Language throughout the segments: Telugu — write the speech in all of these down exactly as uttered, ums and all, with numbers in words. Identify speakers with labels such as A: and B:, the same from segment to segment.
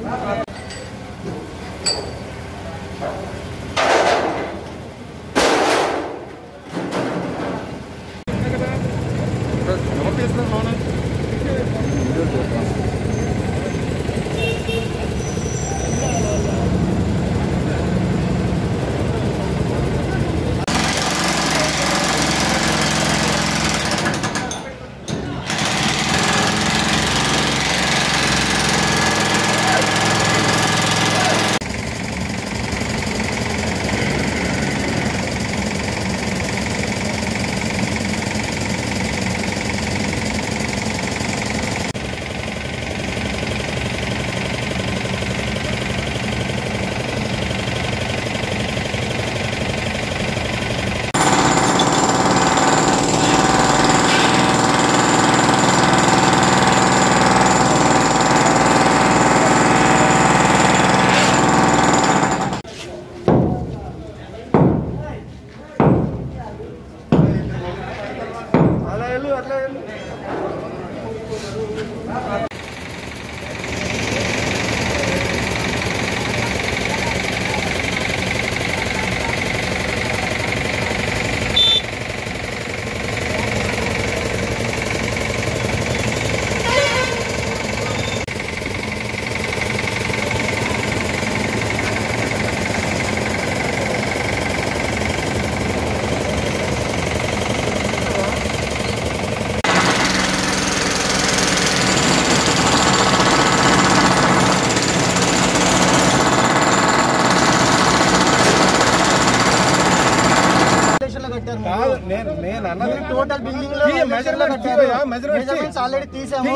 A: టోటల్ బిల్డింగ్ లో మెజర్మెంట్స్ ఆల్రెడీ తీసాము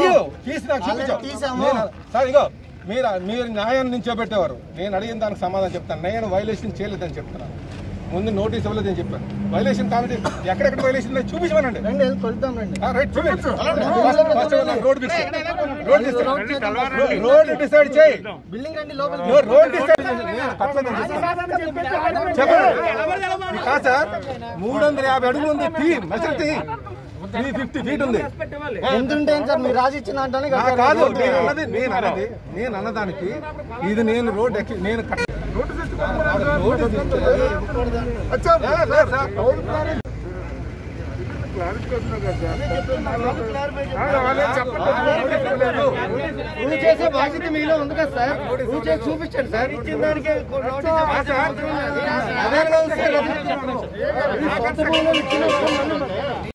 A: తీసాము
B: సార్. ఇగో మీరు మీరు న్యాయాన్ని నించోబెట్టేవారు. నేను అడిగిన దానికి సమాధానం చెప్తాను. నేను వైలేషన్ చేయలేదని చెప్తున్నాను. ముందు నోటీస్ ఇవ్వలేదని చెప్పాను. వైలేషన్ కాబట్టి ఎక్కడెక్కడ వైలేషన్ చూపించమనండి. రోడ్ డిసైడ్ చేయి. రోడ్ డిసైడ్ కాదు సార్. మూడు వందల యాభై అడుగులు ఉంది. తీ మెజర్ తీ. త్రీ ఫిఫ్టీ ఫీట్ ఉంది.
A: ఎందుంటే సార్ మీరు రాసి ఇచ్చిన అంటే
B: కాదు. నేను అన్నది నేను అన్నది నేను అన్నదానికి ఇది నేను రోడ్ ఎక్కి నేను
A: ప్రూవ్ చేసే బాధ్యత మీలో ఉంది కదా సార్. ప్రూవ్ చేసి చూపించండి సార్. ఇచ్చిన దానికి ఇచ్చిన